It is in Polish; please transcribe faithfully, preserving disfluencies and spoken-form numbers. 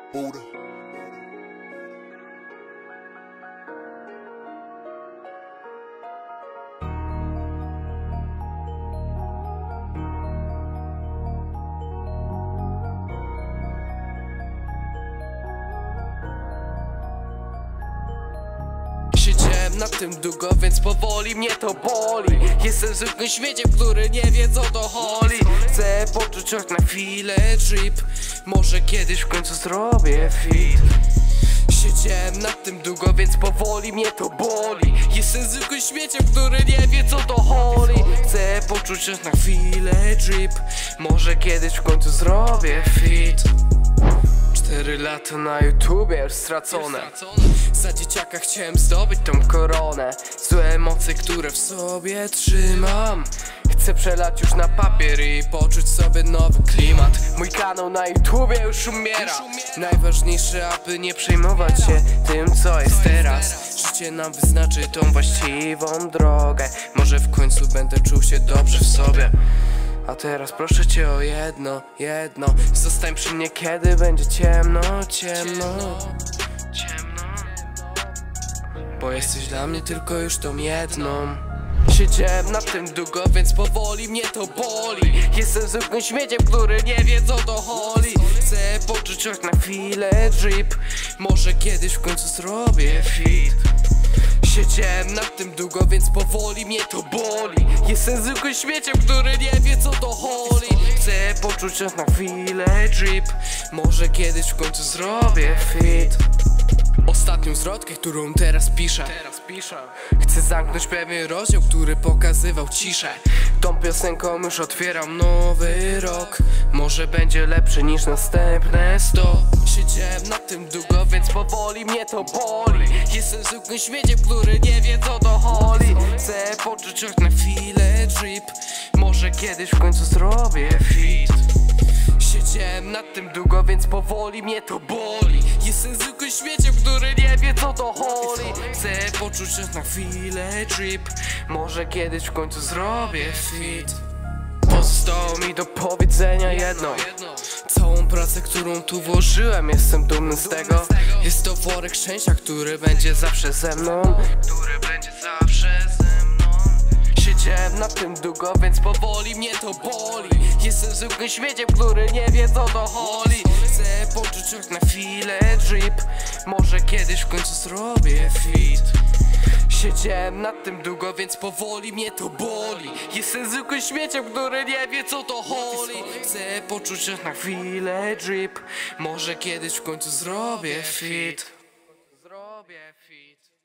Buddha. Siedziałem na tym długo, więc powoli mnie to boli. Jestem zwykłym śmieciem, który nie wie co to holi. Chcę poczuć choć na chwilę drip. Może kiedyś w końcu zrobię fit. Siedziałem na tym długo, więc powoli mnie to boli. Jestem zwykłym śmieciem, który nie wie co to holi. Chcę poczuć choć na chwilę drip. Może kiedyś w końcu zrobię fit. Cztery lata na YouTubie już stracone. Za dzieciaka chciałem zdobyć tą koronę. Złe emocje, które w sobie trzymam, chcę przelać już na papier i poczuć sobie nowy klimat. Mój kanał na YouTubie już umiera. Najważniejsze, aby nie przejmować się tym, co jest teraz. Życie nam wyznaczy tą właściwą drogę. Może w końcu będę czuł się dobrze w sobie. A teraz proszę cię o jedno, jedno. Zostań przy mnie, kiedy będzie ciemno, ciemno, ciemno. Bo jesteś dla mnie tylko już tą jedną. Siedziałem na tym długo, więc powoli mnie to boli. Jestem zwykłym śmieciem, który nie wie co to holi. Chcę poczuć choć na chwilę drip. Może kiedyś w końcu zrobię fit. Siedziałem na tym długo, więc powoli mnie to boli. Jestem zwykłym śmieciem, który nie wie co to holi. Chcę poczuć choć na chwilę drip. Może kiedyś w końcu zrobię fit. Ostatnią zwrotkę, którą teraz piszę, chcę zamknąć pewien rozdział, który pokazywał ciszę. Tą piosenką już otwieram nowy rok. Może będzie lepszy niż następne sto. Siedziałem na tym długo, więc powoli mnie to boli. Jestem zwykłym śmieciem, który nie wie co to holi. Chcę poczuć choć na chwilę drip. Może kiedyś w końcu zrobię fit. Siedziałem na tym długo, więc powoli mnie to boli. Jestem zwykłym śmieciem, który nie wie co to holi. Chcę poczuć choć na chwilę drip. Może kiedyś w końcu zrobię fit. Pozostało mi do powiedzenia jedno. Całą pracę, którą tu włożyłem, jestem dumny z tego. Jest to worek szczęścia, który będzie zawsze ze mną. Który będzie zawsze ze mną. Siedziałem na tym długo, więc powoli mnie to boli. Jestem zwykłym śmieciem, który nie wie co to holi. Chcę poczuć choć na chwilę drip. Może kiedyś w końcu zrobię fit. Siedziałem na tym długo, więc powoli mnie to boli. Jestem zwykłym śmieciem, który nie wie co to holi. Chcę poczuć choć na chwilę drip. Może kiedyś w końcu zrobię fit. Zrobię fit.